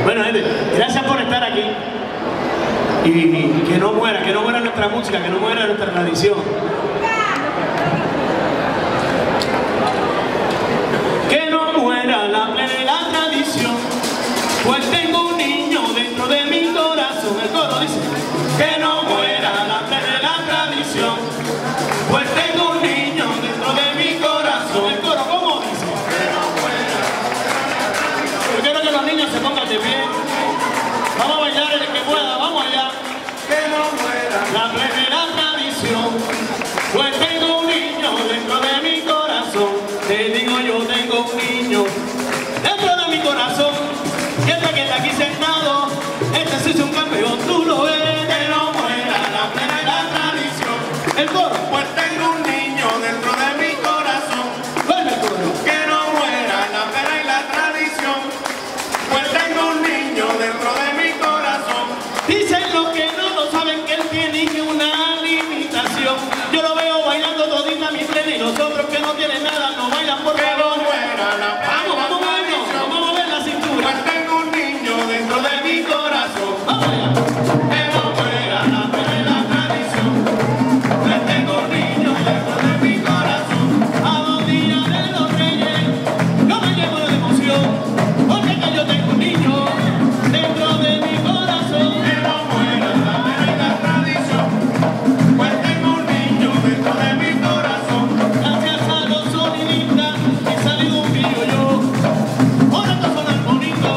Bueno, gente, gracias por estar aquí. Y que no muera nuestra música, que no muera nuestra tradición. Que no muera la tradición, pues tengo un niño dentro de mi corazón. El coro dice, que no muera la tradición, pues tengo un niño dentro de mi corazón. El coro, ¿cómo dice? Que no muera la tradición. Yo quiero que los niños se pongan de pie. Vamos a bailar el que pueda, vamos allá. Que no muera la tradición, pues tengo un niño dentro de mi corazón. Te digo, yo tengo un niño dentro de mi corazón. Y este que está aquí sentado, este sí es un campeón, tú lo ves. Que no muera la tradición. El coro, pues tengo un niño dentro de mi corazón. vuelve el coro. Que no muera la pena y la tradición, pues tengo un niño dentro de mi corazón. Dicen los que no lo saben que él tiene que una limitación. Yo lo veo bailando todita mi plena y nosotros que no tienen nada no bailan por Que no favor. muera la pena y la Vamos a tradición, movernos, vamos a mover la cintura. pues tengo un niño dentro de mi corazón. Vamos allá. Que no muera la pena y la tradición, pues tengo un niño dentro de mi corazón. A 2 días de los Reyes, yo me llevo de emoción, porque que yo tengo un niño dentro de mi corazón. Que no muera la pena y la tradición, pues tengo un niño dentro de mi corazón. Gracias a los sonidistas he salido un vídeo yo. Ahora está sonando bonito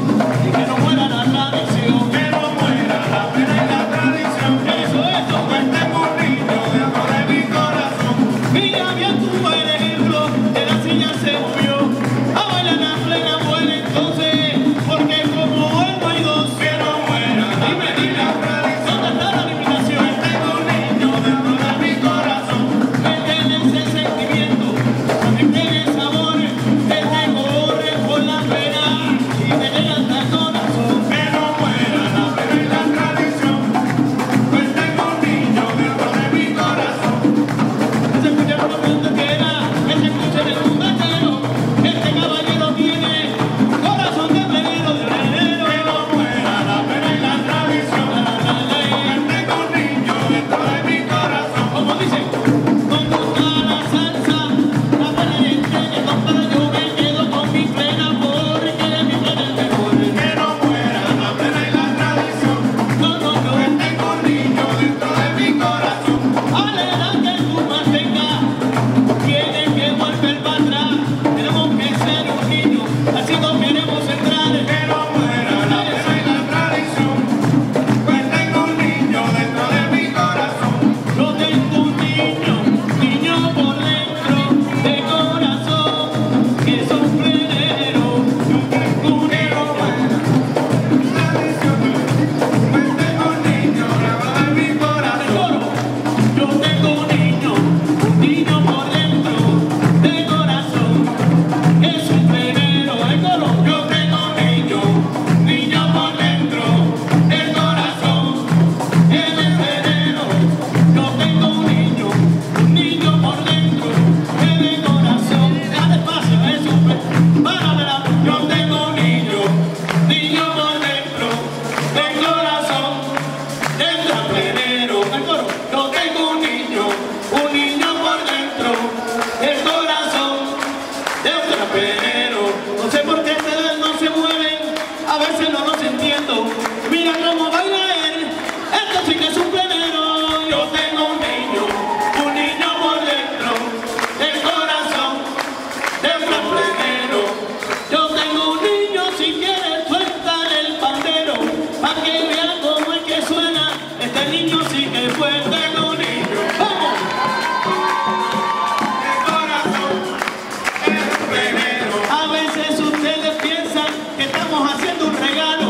y que no muera la tradición. Que no muera la pena y la tradición, Eso, pues tengo un niño dentro de mi corazón. mira bien tú el ejemplo, de la silla se movió. A bailar la plena buena entonces, porque como él no hay dos. Que no muera la Dime, pena y la tradición, ¿dónde está la limitación? tengo un niño dentro de mi corazón. Métele ese sentimiento, métele sabores, que te corre por la pena y te llega hasta el corazón. Que no muera la pena y la tradición, pues tengo un niño dentro de mi corazón. Se escucha por donde quiera, que se escuche en el mundo. Este caballero tiene corazón de plenero, de plenero. Que no muera la pena y la tradición, pues tengo un niño dentro de mi corazón. Como dicen, con gusta la salsa, la plena y estrella, pero yo me quedo con mi plena porque mi plena es mejor. Que no muera la pena y la tradición, No, pues tengo un niño dentro de mi corazón. a la edad que tú más tengas, tienes que volver para atrás. Tenemos que ser un niño, así no queremos entrar. Que no muera la pena y la tradición, pues tengo un niño dentro de mi corazón. Yo tengo un niño por dentro de corazón, que es un plenero, Que no muera la tradición, pues tengo un niño dentro de mi corazón. Yo tengo un niño por dentro de corazón, que es un plenero. El coro, Yo tengo un niño por dentro del corazón. es el plenero. Yo tengo un niño por dentro de corazón. Dale espacio, es un plenero. Páramela. Yo tengo un niño por dentro del corazón. Dentro plenero, el coro. Yo tengo un niño por dentro del corazón, dentro plenero. No sé por qué ustedes no se mueven, a veces no los entiendo. Mira cómo baila él, esto sí que es un plenero. Yo tengo un niño por dentro del corazón, dentro plenero. Yo tengo un niño, si quieres sueltan el pandero, para que vean cómo es que suena. Este niño sí que fue, tengo un niño. ¡Vamos! El corazón es un plenero. A veces ustedes piensan que estamos haciendo un regalo.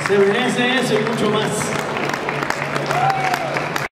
se merece eso y mucho más.